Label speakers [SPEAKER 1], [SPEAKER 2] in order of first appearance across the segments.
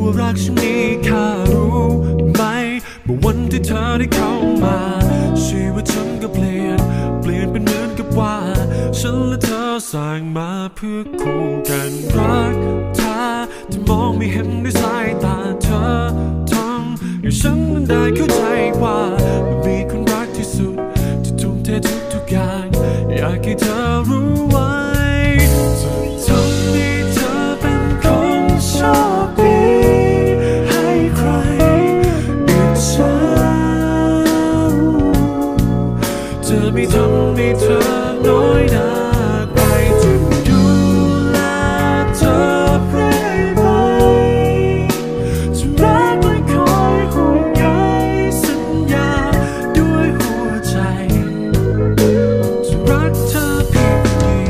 [SPEAKER 1] ว่ารักฉันมีค่ารู้ไหมเมื่อวันที่เธอได้เข้ามาชีวิตฉันก็เปลี่ยนเป็นเหมือนกับว่าฉันและเธอสร้างมาเพื่อคู่กันรักเธอที่มองไม่เห็นด้วยสายตาเธอทำให้ฉันนั้นได้เข้าใจว่ามีคนรักที่สุดที่ทุ่มเททุกอย่างอยากให้เธอรู้ไว้จะทำให้เธอเป็นคนโชคดีให้ใครอิจฉาจะไม่ทำให้เธอน้อยหน้าใครจะดูแลเธอเรื่อยไปจะรักและคอยห่วงใยสัญญาด้วยหัวใจจะรักเธอเพียงเดี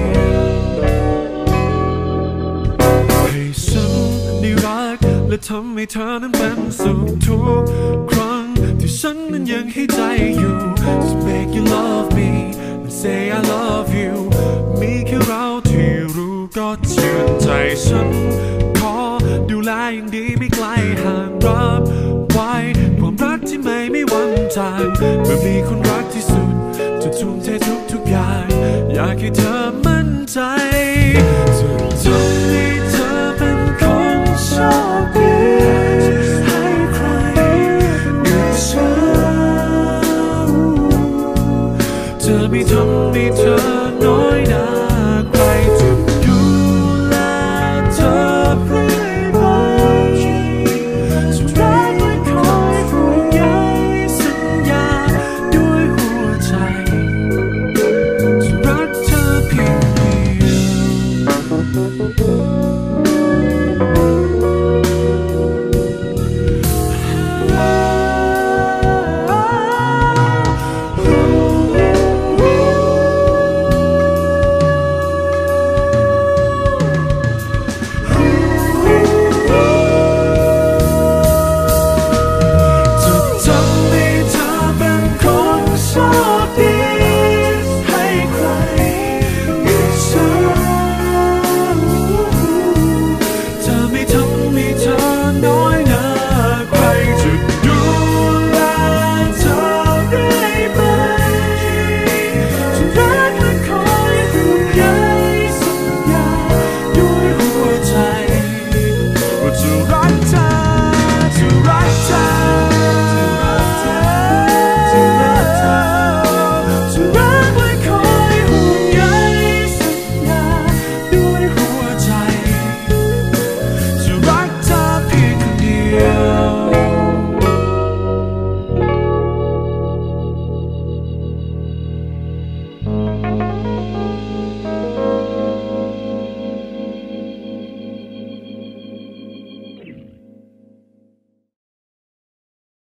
[SPEAKER 1] ยวให้ฉันได้รักและทำให้เธอนั้นเป็นสุขทุกครั้งที่ฉันนั้นยังให้ใจอยู่ So make you love me and say I love you มีแค่เราที่รู้ก็เชื่อใจฉันขอดูแลอย่างดีไม่ไกลห่างรับไว้ความรักที่ไม่หวั่นจางเมื่อมีคนรักที่สุดจะทุ่มเททุกอย่างอยากให้เธอมั่นใจ